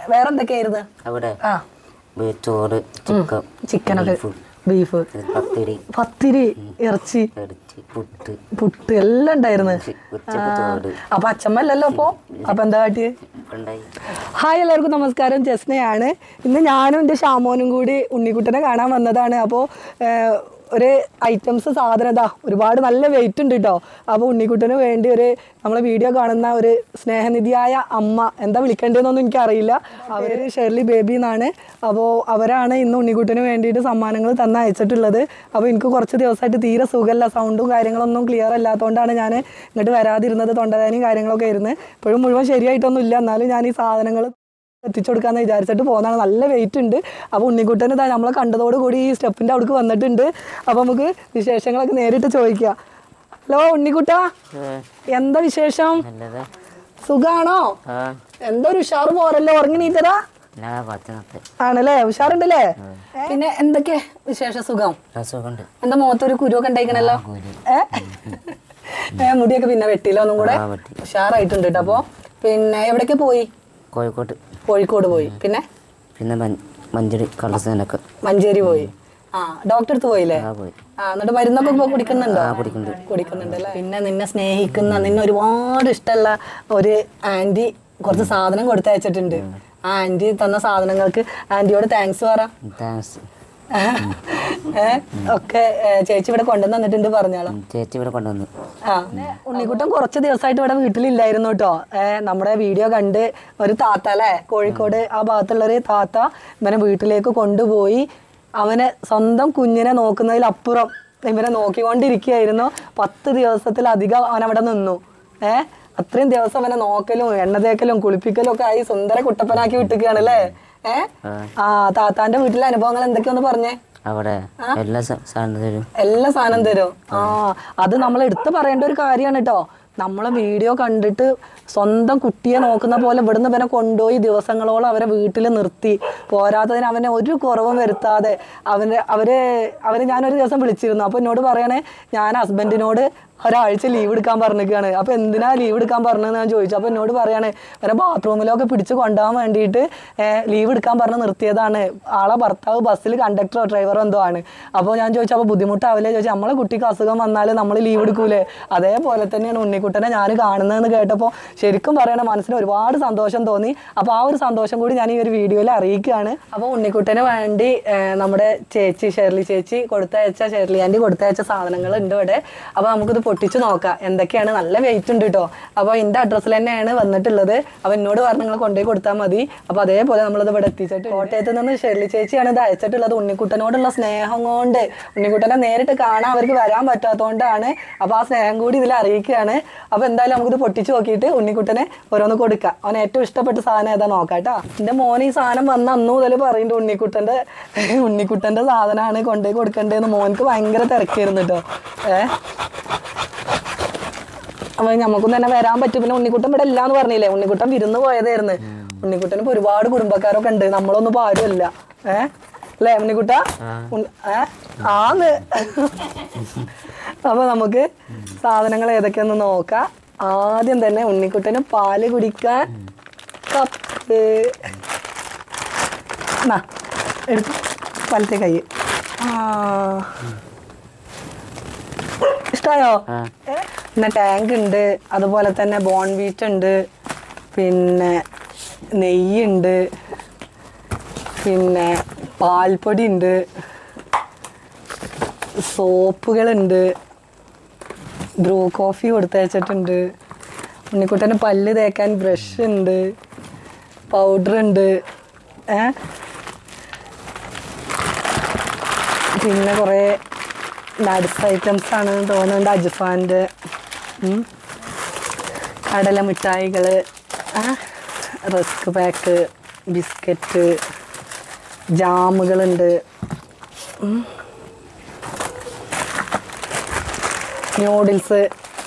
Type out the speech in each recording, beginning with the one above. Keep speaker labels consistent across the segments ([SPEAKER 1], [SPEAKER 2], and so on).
[SPEAKER 1] വേറെ എന്തൊക്കെയായിരുന്നു
[SPEAKER 2] അവിടെ?
[SPEAKER 1] ആ
[SPEAKER 2] ചോറ്,
[SPEAKER 1] ചിക്കനൊക്കെ, ബീഫ്, പത്തിരി, ഇറച്ചി, പുട്ട് എല്ലാം ഉണ്ടായിരുന്നു. അപ്പൊ അച്ഛമ്മ അല്ലല്ലോ അപ്പൊ എന്താ കാട്ടിയേ? ഹായ്, എല്ലാവർക്കും നമസ്കാരം. ജസ്നയാണ്. ഇന്ന് ഞാനും എൻ്റെ ഷാമോനും കൂടി ഉണ്ണിക്കുട്ടനെ കാണാൻ വന്നതാണ്. അപ്പോൾ ഒരു ഐറ്റംസ് സാധനം ഇതാ ഒരുപാട് നല്ല വെയിറ്റ് ഉണ്ട് കേട്ടോ. അപ്പോൾ ഉണ്ണിക്കുട്ടന് വേണ്ടി നമ്മളെ വീഡിയോ കാണുന്ന ഒരു സ്നേഹനിധിയായ അമ്മ, എന്താ വിളിക്കേണ്ടതെന്നൊന്നും എനിക്കറിയില്ല, അവർ ഷെർലി ബേബി എന്നാണ്. അപ്പോൾ അവരാണ് ഇന്ന് ഉണ്ണിക്കുട്ടന് വേണ്ടിയിട്ട് സമ്മാനങ്ങൾ തന്ന് അയച്ചിട്ടുള്ളത്. അപ്പോൾ എനിക്ക് കുറച്ച് ദിവസമായിട്ട് തീരെ സുഖമല്ല, സൗണ്ടും കാര്യങ്ങളൊന്നും ക്ലിയർ അല്ലാത്തതുകൊണ്ടാണ് ഞാൻ ഇങ്ങോട്ട് വരാതിരുന്നത്. തൊണ്ടവേദനയും കാര്യങ്ങളൊക്കെ ആയിരുന്നു. ഇപ്പോഴും മുഴുവൻ ശരിയായിട്ടൊന്നും ഇല്ല, എന്നാലും ഞാൻ ഈ സാധനങ്ങൾ എത്തിച്ചു കൊടുക്കാമെന്ന് വിചാരിച്ചിട്ട് പോകുന്നതാണ്. നല്ല വെയിറ്റ് ഉണ്ട്. അപ്പോൾ ഉണ്ണിക്കുട്ടൻ ഇതാ നമ്മളെ കണ്ടതോടുകൂടി ഈ സ്റ്റെപ്പിൻ്റെ അവിടേക്ക് വന്നിട്ടുണ്ട്. അപ്പോൾ നമുക്ക് വിശേഷങ്ങളൊക്കെ നേരിട്ട് ചോദിക്കാം. ഹലോ ഉണ്ണിക്കുട്ടാ, എന്താ വിശേഷം? സുഖാണോ? എന്തോ ഒരു ഉഷാറ് പോരല്ലോ, ഉറങ്ങി നീറ്റതാ ആണല്ലേ? ഉഷാറുണ്ടല്ലേ? പിന്നെ എന്തൊക്കെ വിശേഷ? സുഖം. എന്താ മുഖത്തൊരു കുരുവൊക്കെ ഉണ്ടായിക്കണല്ലോ? മുടിയൊക്കെ പിന്നെ വെട്ടിയില്ല, ഒന്നും കൂടെ ഉഷാറായിട്ടുണ്ട് കേട്ടോ. അപ്പോൾ പിന്നെ എവിടേക്ക് പോയി? കോഴിക്കോട് പോയി. പിന്നെ മഞ്ചേരി പോയി. ആ, ഡോക്ടർ അടുത്ത് പോയില്ലേ? എന്നിട്ട് മരുന്നൊക്കെ കുടിക്കുന്നുണ്ടോ? കുടിക്കുന്നുണ്ടല്ലേ. പിന്നെ നിന്നെ സ്നേഹിക്കുന്ന, നിന്നെ ഒരുപാട് ഇഷ്ടമുള്ള ഒരു ആന്റി കുറച്ച് സാധനം കൊടുത്തയച്ചിട്ടുണ്ട്. ആ ആന്റി തന്ന സാധനങ്ങൾക്ക് ആന്റിയോട് താങ്ക്സ് പറ. ഒക്കെ ചേച്ചി ഇവിടെ കൊണ്ടുവന്നിട്ടുണ്ട്, പറഞ്ഞോളാം. ചേച്ചി ഇവിടെ കൊണ്ടുവന്നു. ആ, ഉണ്ണിക്കുട്ടൻ കുറച്ച് ദിവസമായിട്ട് ഇവിടെ വീട്ടിലില്ലായിരുന്നു കേട്ടോ. നമ്മുടെ വീഡിയോ കണ്ട് ഒരു താത്ത അല്ലേ, കോഴിക്കോട് ആ ഭാഗത്തുള്ളൊരു താത്ത ഇവനെ വീട്ടിലേക്ക് കൊണ്ടുപോയി അവനെ സ്വന്തം കുഞ്ഞിനെ നോക്കുന്നതിലപ്പുറം ഇവനെ നോക്കിക്കൊണ്ടിരിക്കുകയായിരുന്നു. 10 ദിവസത്തിലധികം അവനവിടെ നിന്നു. അത്രയും ദിവസം അവനെ നോക്കലും എണ്ണ തേക്കലും കുളിപ്പിക്കലും ഒക്കെ ആയി സുന്ദര കുട്ടപ്പനാക്കി വിട്ടുകയാണ് അല്ലേ? ആ, താത്താന്റെ വീട്ടിലെ അനുഭവങ്ങൾ എന്തൊക്കെയാന്ന് പറഞ്ഞേ. അവിടെ എല്ലാ സാധനം തരും. ആ, അത് നമ്മൾ എടുത്തു പറയേണ്ട ഒരു കാര്യമാണ് കേട്ടോ. നമ്മളെ വീഡിയോ കണ്ടിട്ട് സ്വന്തം കുട്ടിയെ നോക്കുന്ന പോലെ ഇവിടുന്ന് ഇവനെ കൊണ്ടുപോയി ദിവസങ്ങളോളം അവരെ വീട്ടിൽ നിർത്തി, പോരാത്തതിന് അവനെ ഒരു കുറവും വരുത്താതെ അവരെ ഞാനൊരു ദിവസം വിളിച്ചിരുന്നു. അപ്പോൾ എന്നോട് പറയണേ, ഞാൻ ഹസ്ബൻഡിനോട് ഒരാഴ്ച ലീവ് എടുക്കാൻ പറഞ്ഞിരിക്കുകയാണ്. അപ്പോൾ എന്തിനാ ലീവ് എടുക്കാൻ പറഞ്ഞതെന്ന് ഞാൻ ചോദിച്ചു. അപ്പോൾ എന്നോട് പറയണേ, അവരെ ബാത്റൂമിലൊക്കെ പിടിച്ച് കൊണ്ടുപോകാൻ വേണ്ടിയിട്ട് ലീവ് എടുക്കാൻ പറഞ്ഞ് നിർത്തിയതാണ്. ആളെ ഭർത്താവ് ബസ്സിൽ കണ്ടക്ടറോ ഡ്രൈവറോ എന്തോ ആണ്. അപ്പോൾ ഞാൻ ചോദിച്ചു, അപ്പോൾ ബുദ്ധിമുട്ടാവില്ലേ ചോദിച്ചാൽ, നമ്മളെ കുട്ടിക്ക് അസുഖം വന്നാൽ നമ്മൾ ലീവ് എടുക്കൂലേ? അതേപോലെ തന്നെയാണ് ഉണ്ണിക്കുട്ടനെ ഞാൻ കാണുന്നതെന്ന് കേട്ടപ്പോൾ ശരിക്കും പറയണ മനസ്സിന് ഒരുപാട് സന്തോഷം തോന്നി. അപ്പോൾ ആ ഒരു സന്തോഷം കൂടി ഞാൻ ഈ ഒരു വീഡിയോയിൽ അറിയിക്കുകയാണ്. അപ്പോൾ ഉണ്ണിക്കുട്ടന് വേണ്ടി നമ്മുടെ ചേച്ചി ഷെർലി ചേച്ചി ഷെർലി ആൻറ്റി കൊടുത്തയച്ച സാധനങ്ങൾ ഉണ്ട് ഇവിടെ. അപ്പോൾ നമുക്കിത് പൊട്ടിച്ച് നോക്കാം എന്തൊക്കെയാണ്. നല്ല വെയിറ്റ് ഉണ്ട് കേട്ടോ. അപ്പോൾ എൻ്റെ അഡ്രസ്സിൽ തന്നെയാണ് വന്നിട്ടുള്ളത്. അപ്പോൾ എന്നോട് പറഞ്ഞ് നിങ്ങൾ കൊണ്ടുപോയി കൊടുത്താൽ മതി. അപ്പോൾ അതേപോലെ നമ്മളിത് ഇവിടെ എത്തിച്ചിട്ട് കോട്ടയത്ത് നിന്ന് ഷെർലി ചേച്ചിയാണ് ഇത് അയച്ചിട്ടുള്ളത്. ഉണ്ണിക്കുട്ടനോടുള്ള സ്നേഹം കൊണ്ട്, ഉണ്ണിക്കുട്ടനെ നേരിട്ട് കാണാൻ അവർക്ക് വരാൻ പറ്റാത്തതുകൊണ്ടാണ്. അപ്പോൾ ആ സ്നേഹം കൂടി ഇതിൽ അറിയിക്കുകയാണ്. അപ്പോൾ എന്തായാലും നമുക്കിത് പൊട്ടിച്ച് നോക്കിയിട്ട് ഉണ്ണിക്കുട്ടനെ ഓരോന്ന് കൊടുക്കാം. അവൻ ഏറ്റവും ഇഷ്ടപ്പെട്ട സാധനം ഏതാ നോക്കാം കേട്ടോ. എൻ്റെ മോൻ ഈ സാധനം വന്ന അന്ന് മുതൽ പറയുന്നുണ്ട് ഉണ്ണിക്കുട്ടൻ്റെ സാധനമാണ് കൊണ്ടുപോയി കൊടുക്കേണ്ടതെന്ന്. മോനക്ക് ഭയങ്കര തിരക്കായിരുന്നു കേട്ടോ. അപ്പൊ നമുക്കും തന്നെ വരാൻ പറ്റും. പിന്നെ ഉണ്ണിക്കുട്ടൻ ഇവിടെ ഇല്ലാന്ന് പറഞ്ഞില്ലേ, ഉണ്ണിക്കുട്ടൻ വിരുന്ന് പോയതായിരുന്നു. ഉണ്ണിക്കുട്ടന് ഇപ്പൊ ഒരുപാട് കുടുംബക്കാരൊക്കെ ഉണ്ട്, നമ്മളൊന്നും ഇപ്പൊ ആരുമല്ല. അല്ലേ ഉണ്ണിക്കുട്ട? ആന്ന്. അപ്പൊ നമുക്ക് സാധനങ്ങൾ ഏതൊക്കെയെന്ന് നോക്കാം. ആദ്യം തന്നെ ഉണ്ണിക്കുട്ടന് പാല് കുടിക്കാൻ കപ്പ് എടുത്തു, വലത്തെ കൈ. ഇഷ്ടായോ? പിന്നെ ടാങ്ക് ഉണ്ട്, അതുപോലെ തന്നെ ബോൺവീറ്റ് ഉണ്ട്, പിന്നെ നെയ്യുണ്ട്, പിന്നെ പാൽപ്പൊടി ഉണ്ട്, സോപ്പുകളുണ്ട്, ബ്രൂ കോഫി കൊടുത്തയച്ചിട്ടുണ്ട്. ഉണ്ണിക്കുട്ടന് പല്ല് തേക്കാൻ ബ്രഷ് ഉണ്ട്, പൗഡർ ഉണ്ട്, പിന്നെ കുറേ നട്സ് ഐറ്റംസ് ആണ് തോന്നുന്നുണ്ട്. അജ്ഫാൻ്റെ കടല മിഠായികൾ, റസ്ക് പാക്ക്, ബിസ്ക്കറ്റ്, ജാമുകളുണ്ട്, ന്യൂഡിൽസ്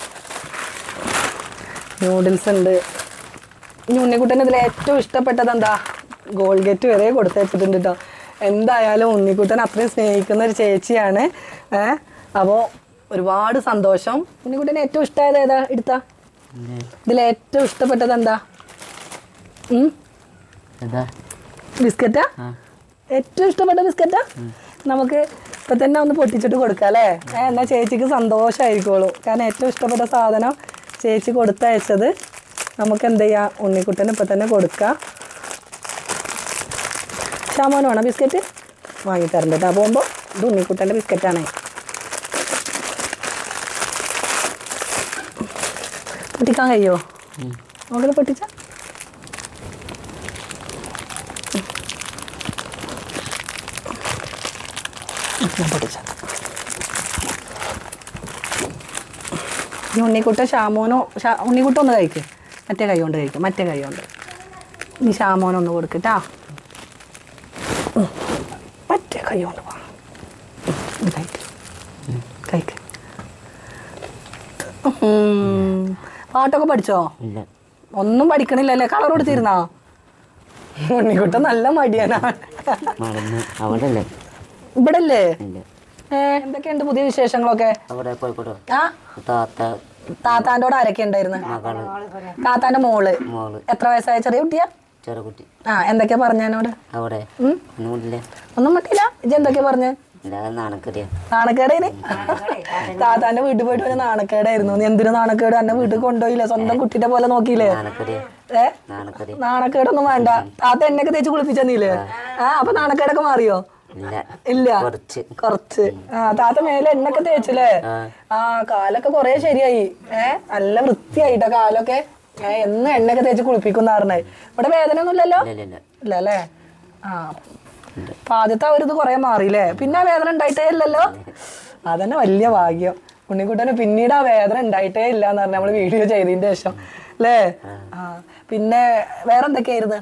[SPEAKER 1] ഉണ്ട്. ഇനി ഉണ്ണിക്കുട്ടന് ഇതിൽ ഏറ്റവും ഇഷ്ടപ്പെട്ടത് എന്താ? ഗോൾഗേറ്റ് വരെ കൊടുത്തയച്ചിട്ടുണ്ട് കേട്ടോ. എന്തായാലും ഉണ്ണിക്കുട്ടൻ അത്രയും സ്നേഹിക്കുന്ന ഒരു ചേച്ചിയാണ്. അപ്പോൾ ഒരുപാട് സന്തോഷം. ഉണ്ണിക്കുട്ടന് ഏറ്റവും ഇഷ്ടമായത് ഏതാ? എടുത്താ ഇതിൽ ഏറ്റവും ഇഷ്ടപ്പെട്ടത് എന്താ? ബിസ്ക്കറ്റാ? ഏറ്റവും ഇഷ്ടപ്പെട്ട ബിസ്ക്കറ്റാ? നമുക്ക് ഇപ്പൊ തന്നെ ഒന്ന് പൊട്ടിച്ചിട്ട് കൊടുക്കാം അല്ലേ? എന്നാ ചേച്ചിക്ക് സന്തോഷമായിരിക്കുള്ളൂ. കാരണം ഏറ്റവും ഇഷ്ടപ്പെട്ട സാധനം ചേച്ചി കൊടുത്തയച്ചത് നമുക്ക് എന്ത് ചെയ്യാം, ഉണ്ണിക്കുട്ടന് ഇപ്പൊ തന്നെ കൊടുക്കാം. ഷാമോന് വേണം ബിസ്ക്കറ്റ്? വാങ്ങിത്തരണ്ട കേട്ടോ പോകുമ്പോൾ. ഇത് ഉണ്ണിക്കുട്ടൻ്റെ ബിസ്ക്കറ്റാണേ. പൊട്ടിക്കാൻ കഴിയുമോ? നോക്കല് പൊട്ടിച്ച പൊട്ടിച്ച ഉണ്ണിക്കുട്ടൻ ഷാമോനോ ഉണ്ണിക്കുട്ടൻ ഒന്ന് കഴിക്കും. മറ്റേ കൈ കൊണ്ട് കഴിക്കും. മറ്റേ കൈ കൊണ്ട് ഇനി ഷാമോനൊന്ന് കൊടുക്കട്ടാ. മറ്റേ കൈ കൊണ്ട് പോകണം. കഴിക്ക്. പാട്ടൊക്കെ പഠിച്ചോ? ഒന്നും പഠിക്കണില്ലല്ലേ? കളർ കൊടുത്തിരുന്നോ? ഉണ്ണിക്കുട്ടൻ നല്ല മടിയാനാണ്. ഇവിടല്ലേ? എന്തൊക്കെയുണ്ട് പുതിയ വിശേഷങ്ങളൊക്കെ? താത്താൻ്റെ കൂടെ ആരൊക്കെ ഉണ്ടായിരുന്നു? താത്താന്റെ മോള്. എത്ര വയസ്സായ ചെറിയ കുട്ടിയാ? എന്തൊക്കെയാ പറഞ്ഞോട്? ഒന്നും പറ്റില്ല. ഇജ്ജ് എന്തൊക്കെയാ പറഞ്ഞ? നാണക്കേടേന്? താത്താന്റെ വീട്ടിൽ പോയിട്ട് ഒരു നാണക്കേടായിരുന്നു. നീ എന്തിനു നാണക്കേട്? എന്നെ വീട്ടിൽ കൊണ്ടുപോയില്ലേ? സ്വന്തം കുട്ടിയുടെ പോലെ നോക്കിയില്ലേ? നാണക്കേടൊന്നും വേണ്ട. താത്ത എണ്ണയൊക്കെ തേച്ച് കുളിപ്പിച്ചെന്നില്ലേ? അപ്പൊ നാണക്കേടൊക്കെ മാറിയോ? ഇല്ല, കൊറച്ച്. താത്ത മേലെ എണ്ണൊക്കെ തേച്ചില്ലേ? കാലൊക്കെ കൊറേ ശരിയായി. നല്ല വൃത്തിയായിട്ടോ കാലൊക്കെ. എന്ന് എണ്ണയൊക്കെ തേച്ച് കുളിപ്പിക്കുന്ന പറഞ്ഞേ. ഇവിടെ വേദന ഒന്നും ഇല്ലല്ലോ? ഇല്ല അല്ലേ? അപ്പൊ ആദ്യത്തെ അവരിത് കൊറേ മാറിയില്ലേ? പിന്നെ ആ വേദന ഉണ്ടായിട്ടേ ഇല്ലല്ലോ? അതന്നെ വലിയ ഭാഗ്യം. ഉണ്ണിക്കുട്ടന് പിന്നീട് ആ വേദന ഉണ്ടായിട്ടേ ഇല്ല എന്ന് പറഞ്ഞ നമ്മള് വീഡിയോ ചെയ്തതിന്റെ ശേഷം അല്ലേ? പിന്നെ വേറെ എന്തൊക്കെയായിരുന്നു?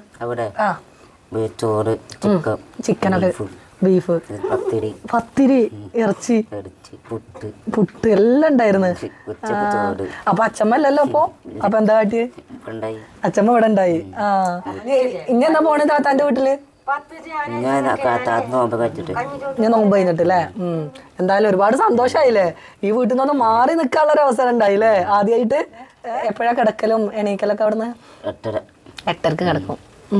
[SPEAKER 1] ചിക്കനൊക്കെ, ബീഫ്, പത്തിരി, ഇറച്ചി, പുട്ട് എല്ലാം ഉണ്ടായിരുന്നു. അപ്പൊ അച്ഛമ്മ അല്ലല്ലോ അപ്പൊ? അപ്പൊ എന്താ കാട്ടിയേ? അച്ഛമ്മ ഇവിടെ ഉണ്ടായി. ഇനി എന്താ പോണേ താത്താന്റെ വീട്ടില്? ഞാൻ നോമ്പ് കഴിഞ്ഞിട്ടല്ലേ? എന്തായാലും ഒരുപാട് സന്തോഷായില്ലേ? ഈ വീട്ടിൽ നിന്നൊന്ന് മാറി നിൽക്കാനുള്ള ഒരു അവസരം ഉണ്ടായില്ലേ ആദ്യമായിട്ട്? എപ്പോഴാ കിടക്കലും എണീക്കലൊക്കെ? അവിടുന്ന് 8:30 കിടക്കും.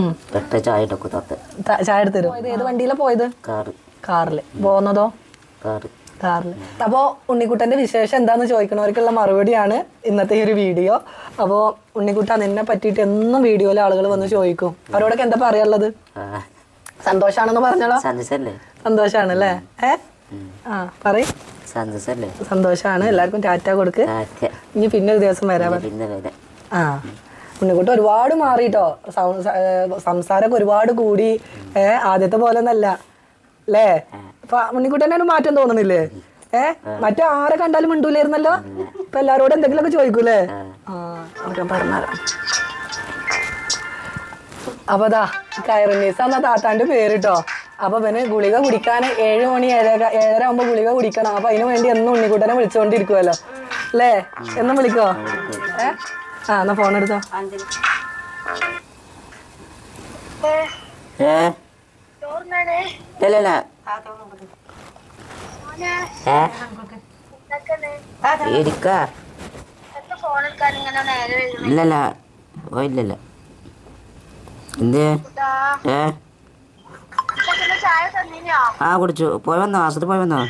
[SPEAKER 1] ചായ എടുത്തരും. ഏത് വണ്ടിയിലാ പോയത്? കാറില്. പോന്നതോ? കാറില്. അപ്പോ ഉണ്ണിക്കുട്ടന്റെ വിശേഷം എന്താന്ന് ചോദിക്കണവർക്കുള്ള മറുപടിയാണ് ഇന്നത്തെ ഈ ഒരു വീഡിയോ. അപ്പോ ഉണ്ണിക്കുട്ട, നിന്നെ പറ്റിയിട്ട് എന്നും വീഡിയോയിലെ ആളുകൾ വന്ന് ചോദിക്കും. അവരോടൊക്കെ എന്താ പറയാനുള്ളത്? സന്തോഷാണെന്ന് പറഞ്ഞോളാ. സന്തോഷാണല്ലേ? പറയ്. സന്തോഷാണ്. എല്ലാവർക്കും ടാറ്റ കൊടുക്ക്. ഇനി പിന്നെ ഒരു ദിവസം വരാൻ. ഉണ്ണിക്കുട്ടൻ ഒരുപാട് മാറിട്ടോ. സംസാരമൊക്കെ ഒരുപാട് കൂടി. ആദ്യത്തെ പോലെ ഒന്നല്ല അല്ലേ? അപ്പൊ ഉണ്ണിക്കുട്ടനെ ഒരു മാറ്റം തോന്നുന്നില്ലേ? മറ്റേ ആരെ കണ്ടാലും മിണ്ടൂലായിരുന്നല്ലോ. ഇപ്പൊ എല്ലാരോടും എന്തെങ്കിലുമൊക്കെ ചോദിക്കൂലേ? പറഞ്ഞാലോ. അപ്പൊ ദാ കയറുന്നീസ എന്നാ താത്താന്റെ പേരിട്ടോ. അപ്പൊ പിന്നെ ഗുളിക കുടിക്കാൻ 7 മണി 7:30 ആകുമ്പോ ഗുളിക കുടിക്കണം. അപ്പൊ അതിനു വേണ്ടി എന്നും ഉണ്ണിക്കുട്ടനെ വിളിച്ചോണ്ടിരിക്കുവല്ലോ അല്ലേ? എന്നും വിളിക്കോ? എന്നാ ഫോൺ എടുത്തോ.
[SPEAKER 2] ഇല്ലല്ല എന്തേ? കുടിച്ചു. പോയി വന്നോ? ആശുപത്രി പോയി വന്നോ?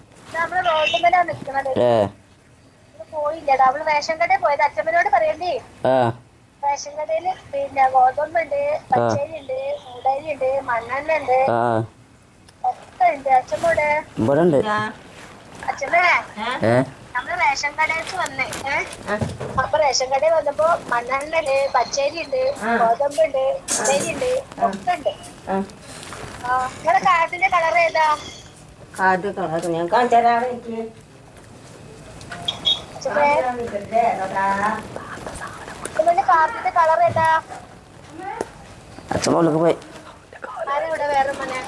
[SPEAKER 3] പോയില്ല. അവള് റേഷൻ കടയിൽ പോയത്. അച്ഛമ്മനോട് പറയണ്ടേ? റേഷൻ കടയില് പിന്നെ ഗോതമ്പുണ്ട്, പച്ചരി ഉണ്ട്, മൂടരി ഉണ്ട്, മണ്ണെണ്ണ ഉണ്ട്, ഒക്കെ ഉണ്ട്. അച്ഛമ്മോടെ അച്ഛമ്മേ, നമ്മള് റേഷൻ കടയിലേക്ക് വന്നേ. അപ്പൊ റേഷൻ കടയിൽ വന്നപ്പോ മണ്ണെണ്ണ ഉണ്ട്, പച്ചരി ഉണ്ട്, ഗോതമ്പുണ്ട്, മൂടരി ഉണ്ട്, ഒക്കെ ഉണ്ട്. നിങ്ങളുടെ കാർഡിന്റെ കളർ ഏതാ?
[SPEAKER 2] കാർഡ് കളർ ഞാൻ കാണിച്ചുതരാം.
[SPEAKER 3] കാർഡിന്റെ കളർ ഏതാ?
[SPEAKER 2] അച്ഛമ്മക്ക് പോയി.
[SPEAKER 3] വേറെ മനെ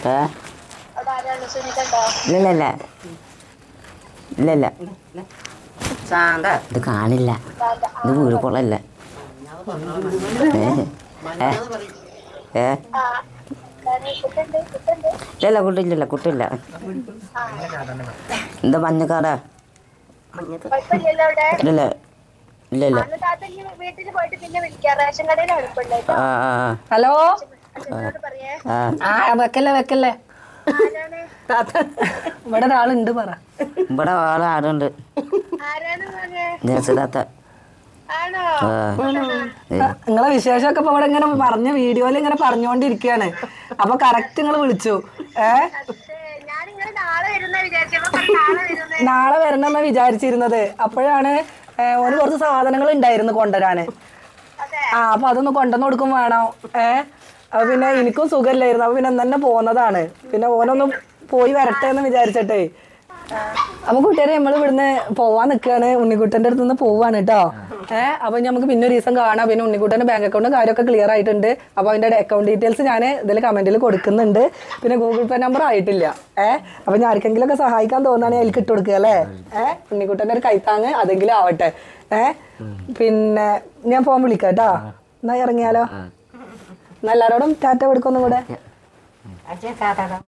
[SPEAKER 2] ഇല്ല ഇത് കാണില്ല. ഇത് വീട് കൊള്ളല്ല. ഇല്ല കുട്ടില്ല. എന്താ മഞ്ഞക്കാടാ? ഇല്ല ഇല്ല ഇല്ല
[SPEAKER 3] താത്ത ഇനി വീട്ടിൽ പോയിട്ട് പിന്നെ വിളിക്കാം. റേഷൻ കടയിൽ അടുപ്പുണ്ട് കേട്ടോ.
[SPEAKER 1] ഹലോ
[SPEAKER 3] അച്ഛനോട് പറയേ.
[SPEAKER 1] വെക്കല്ലേ
[SPEAKER 3] ആരാണ്
[SPEAKER 1] താത്ത ഇവിടെ ഒരാളുണ്ട് പറ.
[SPEAKER 2] ഇവിടെ ആളെ ആടുണ്ട്
[SPEAKER 3] ആരാണ് മോനെ?
[SPEAKER 2] നേഴ്സിലാത്ത
[SPEAKER 3] ആണോ?
[SPEAKER 1] നിങ്ങളെ വിശേഷമൊക്കെ ഇപ്പൊ ഇവിടെ ഇങ്ങനെ പറഞ്ഞ വീഡിയോയിൽ ഇങ്ങനെ പറഞ്ഞുകൊണ്ടിരിക്കുകയാണ്. അപ്പൊ കറക്റ്റ് നിങ്ങൾ വിളിച്ചു.
[SPEAKER 3] ഞാനിങ്ങനെ നാളെ വരുന്ന വിചാരിച്ചപ്പോ നാളെ വരുന്ന
[SPEAKER 1] നാളെ വരണമെന്നാ വിചാരിച്ചിരുന്നത്. അപ്പോഴാണ് ഓന് കുറച്ച് സാധനങ്ങൾ ഉണ്ടായിരുന്നു കൊണ്ടുവരാന്. അപ്പൊ അതൊന്ന് കൊണ്ടുവന്ന് കൊടുക്കും വേണം. അപ്പൊ പിന്നെ എനിക്കും സുഖമില്ലായിരുന്നു. അപ്പൊ പിന്നെ തന്നെ പോന്നതാണ്. പിന്നെ ഓനൊന്ന് പോയി വരട്ടെ എന്ന് വിചാരിച്ചിട്ടേ. അപ്പൊ കൂട്ടുകാരെ നമ്മൾ ഇവിടുന്ന് പോവാൻ നിൽക്കുകയാണ്. ഉണ്ണിക്കുട്ടൻ്റെ അടുത്ത് നിന്ന് പോവാണ് കേട്ടോ. അപ്പൊ നമുക്ക് പിന്നെ ഒരു ദിവസം കാണാം. പിന്നെ ഉണ്ണിക്കുട്ടൻ്റെ ബാങ്ക് അക്കൗണ്ട് കാര്യമൊക്കെ ക്ലിയർ ആയിട്ടുണ്ട്. അപ്പൊ അതിന്റെ അക്കൗണ്ട് ഡീറ്റെയിൽസ് ഞാൻ ഇതിൽ കമന്റിൽ കൊടുക്കുന്നുണ്ട്. പിന്നെ ഗൂഗിൾ പേ നമ്പർ ആയിട്ടില്ല. അപ്പൊ ഞാൻ ആർക്കെങ്കിലും ഒക്കെ സഹായിക്കാൻ തോന്നുകയാണെങ്കിൽ അതിൽ ഇട്ട് കൊടുക്കുക അല്ലേ. ഉണ്ണിക്കുട്ടൻ്റെ ഒരു കൈത്താങ്ങ് അതെങ്കിലും ആവട്ടെ. പിന്നെ ഞാൻ ഫോൺ വിളിക്കാം കേട്ടോ. എന്നാ ഇറങ്ങിയാലോ. എന്നാ എല്ലാരോടും ടാറ്റ കൊടുക്കൊന്നും കൂടെ.